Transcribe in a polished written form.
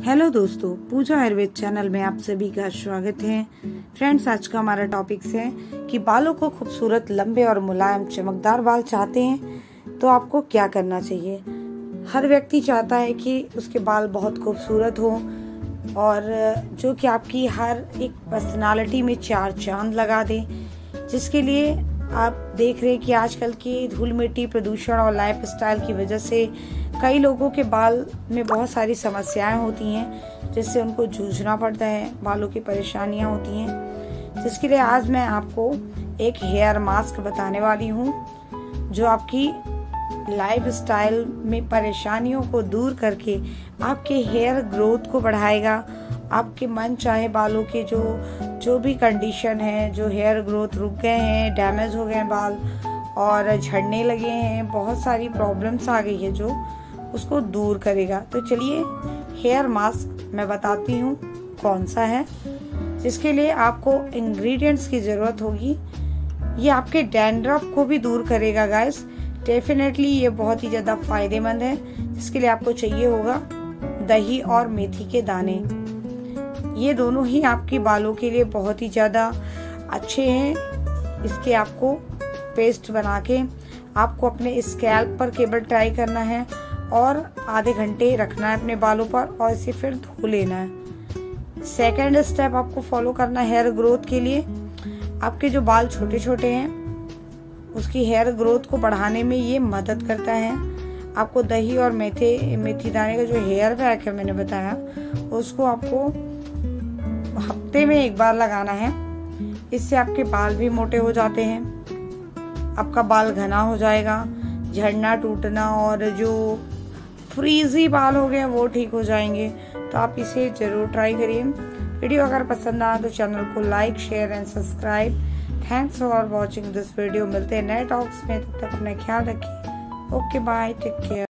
Hello दोस्तों, पूजा Ayurveda channel में आप सभी का स्वागत है। फ्रेंड्स, आज का हमारा टॉपिक है कि बालों को खूबसूरत, लंबे और मुलायम चमकदार बाल चाहते हैं तो आपको क्या करना चाहिए। हर व्यक्ति चाहता है कि उसके बाल बहुत खूबसूरत हो और जो कि आपकी हर एक पर्सनालिटी में चार चांद लगा दे, जिसके लिए आप देख रहे हैं कि आजकल की धूल मिट्टी, प्रदूषण और लाइफस्टाइल की वजह से कई लोगों के बाल में बहुत सारी समस्याएं होती हैं, जिससे उनको जूझना पड़ता है, बालों की परेशानियां होती हैं। जिसके लिए आज मैं आपको एक हेयर मास्क बताने वाली हूं, जो आपकी लाइफस्टाइल में परेशानियों को दूर करके आपके हेयर ग्रोथ को बढ़ाएगा। आपके मन चाहे बालों के जो भी कंडीशन है, जो हेयर ग्रोथ रुक गए हैं, डैमेज हो गए हैं बाल और झड़ने लगे हैं, बहुत सारी प्रॉब्लम्स आ गई है, जो उसको दूर करेगा। तो चलिए हेयर मास्क मैं बताती हूँ कौन सा है, जिसके लिए आपको इंग्रेडिएंट्स की जरूरत होगी। ये आपके डैंड्रफ को भी दूर करेगा गाइस, डेफिनेटली ये बहुत ही ज्यादा फायदेमंद है। जिसके लिए आपको चाहिए होगा दही और मेथी के दाने। ये दोनों ही आपके बालों के लिए बहुत ही ज्यादा अच्छे हैं। इसके आपको पेस्ट बना के आपको अपने स्कैल्प पर केवल ट्राई करना है और आधे घंटे रखना है अपने बालों पर और इसे फिर धो लेना है। सेकेंड स्टेप आपको फॉलो करना है हेयर ग्रोथ के लिए। आपके जो बाल छोटे छोटे हैं उसकी हेयर ग्रोथ को बढ़ाने में ये मदद करता है। आपको दही और मेथी दाने का जो हेयर पैक है मैंने बताया, उसको आपको हफ्ते में एक बार लगाना है। इससे आपके बाल भी मोटे हो जाते हैं, आपका बाल घना हो जाएगा, झड़ना, टूटना और जो फ्रीजी बाल हो गए वो ठीक हो जाएंगे। तो आप इसे जरूर ट्राई करिए। वीडियो अगर पसंद आया तो चैनल को like, share and subscribe. Thanks for watching this video. मिलते हैं नए टॉक्स में, तब तक अपना ख्याल रखिए। Okay, bye, take care.